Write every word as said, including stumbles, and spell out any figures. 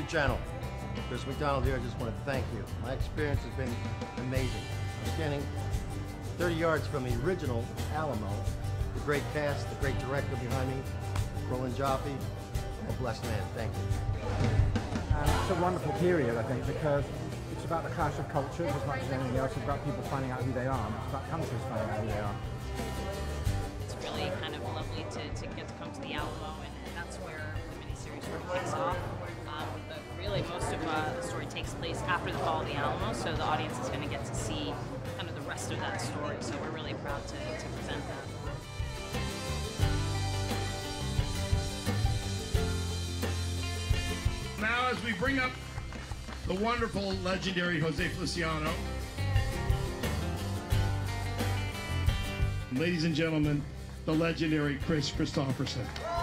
YouTube channel. Chris McDonald here. I just want to thank you. My experience has been amazing. I'm standing thirty yards from the original Alamo. The great cast, the great director behind me, Roland Jaffe. I'm a blessed man. Thank you. And it's a wonderful period, I think, because it's about the clash of cultures as much as anything else. It's about people finding out who they are. It's about countries finding out who they are. It's really kind of lovely to, to get to come to the Alamo, and, and that's where the miniseries sort of kicks off. Um, but really, most of uh, the story takes place after the fall of the Alamo, so the audience is going to get to see kind of the rest of that story. So we're really proud to, to present that. Now, as we bring up the wonderful, legendary Jose Feliciano, ladies and gentlemen, the legendary Chris Christopherson.